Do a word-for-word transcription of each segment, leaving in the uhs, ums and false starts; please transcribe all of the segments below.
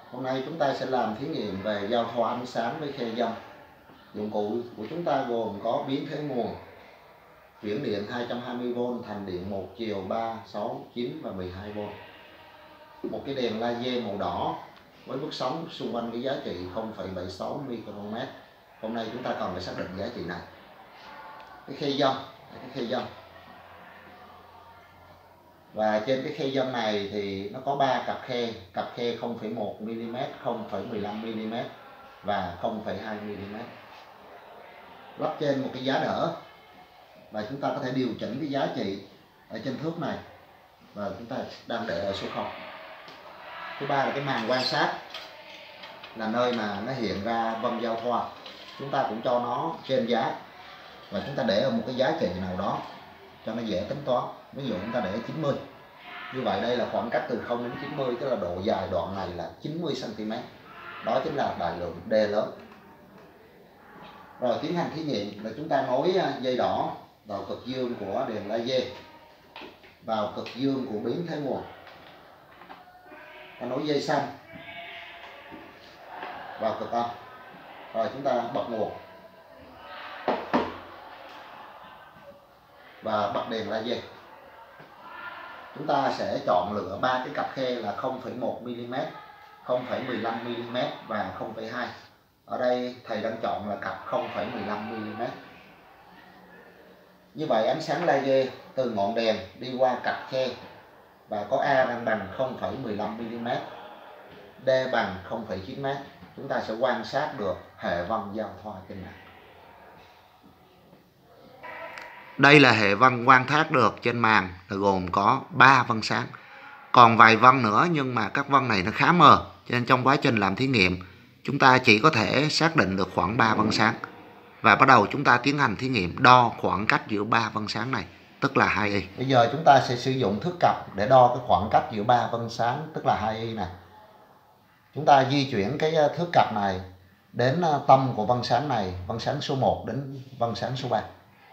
Hôm nay chúng ta sẽ làm thí nghiệm về giao thoa ánh sáng với khe dâm. Dụng cụ của chúng ta gồm có biến thế nguồn, chuyển điện hai trăm hai mươi vôn thành điện một chiều ba, sáu, chín và mười hai vôn. Một cái đèn laser màu đỏ với mức sóng xung quanh cái giá trị không phẩy bảy sáu micromet. Hôm nay chúng ta cần phải xác định giá trị này. Cái khe dâm, cái khe dâm. Và trên cái khe dâm này thì nó có ba cặp khe, cặp khe không phẩy một mi-li-mét, không phẩy mười lăm mi-li-mét và không phẩy hai mi-li-mét. Lắp trên một cái giá đỡ và chúng ta có thể điều chỉnh cái giá trị ở trên thước này và chúng ta đang để ở số không. Thứ ba là cái màn quan sát, là nơi mà nó hiện ra vân giao thoa. Chúng ta cũng cho nó trên giá và chúng ta để ở một cái giá trị nào đó cho nó dễ tính toán. Ví dụ chúng ta để chín mươi. Như vậy đây là khoảng cách từ không đến chín mươi, tức là độ dài đoạn này là chín mươi xăng-ti-mét. Đó chính là đại lượng D lớn. Rồi tiến hành thí nghiệm là chúng ta nối dây đỏ vào cực dương của đèn laser, vào cực dương của biến thế nguồn. Ta nối dây xanh vào cực âm. Rồi chúng ta bật nguồn và bật đèn laser. Chúng ta sẽ chọn lựa ba cái cặp khe là không phẩy một mi-li-mét, không phẩy mười lăm mi-li-mét và không phẩy hai. Ở đây thầy đang chọn là cặp không phẩy mười lăm mi-li-mét. Như vậy ánh sáng laser từ ngọn đèn đi qua cặp khe và có A đang bằng không phẩy mười lăm mi-li-mét, D bằng không phẩy chín mét. Chúng ta sẽ quan sát được hệ vân giao thoa trên này. Đây là hệ vân quan sát được trên màn, là gồm có ba vân sáng. Còn vài vân nữa nhưng mà các vân này nó khá mờ, cho nên trong quá trình làm thí nghiệm chúng ta chỉ có thể xác định được khoảng ba vân sáng. Và bắt đầu chúng ta tiến hành thí nghiệm đo khoảng cách giữa ba vân sáng này, tức là hai y. Bây giờ chúng ta sẽ sử dụng thước cặp để đo cái khoảng cách giữa ba vân sáng, tức là hai y này. Chúng ta di chuyển cái thước cặp này đến tâm của vân sáng này, vân sáng số một đến vân sáng số ba.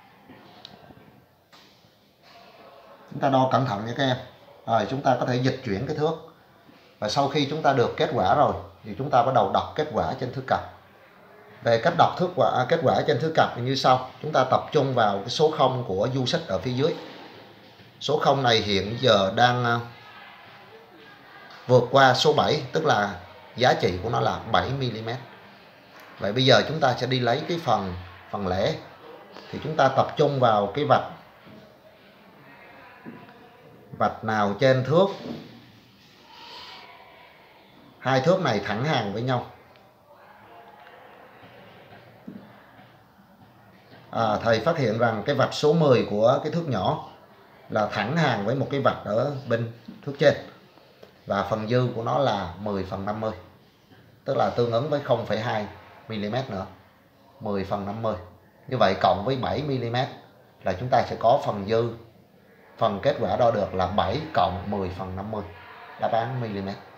Chúng ta đo cẩn thận nha các em. Rồi chúng ta có thể dịch chuyển cái thước. Và sau khi chúng ta được kết quả rồi thì chúng ta bắt đầu đọc kết quả trên thước cặp. Về cách đọc thước quả, kết quả trên thước cặp như sau. Chúng ta tập trung vào cái số không của du xích ở phía dưới. Số không này hiện giờ đang vượt qua số bảy, tức là giá trị của nó là bảy mi-li-mét. Vậy bây giờ chúng ta sẽ đi lấy cái phần phần lẻ. Thì chúng ta tập trung vào cái vạch vạch nào trên thước. Hai thước này thẳng hàng với nhau. À, thầy phát hiện rằng cái vạch số mười của cái thước nhỏ là thẳng hàng với một cái vạch ở bên thước trên. Và phần dư của nó là mười phần năm mươi. Tức là tương ứng với không phẩy hai mi-li-mét nữa. mười phần năm mươi. Như vậy cộng với bảy mi-li-mét là chúng ta sẽ có phần dư. Phần kết quả đo được là bảy cộng mười phần năm mươi. Đáp án mm.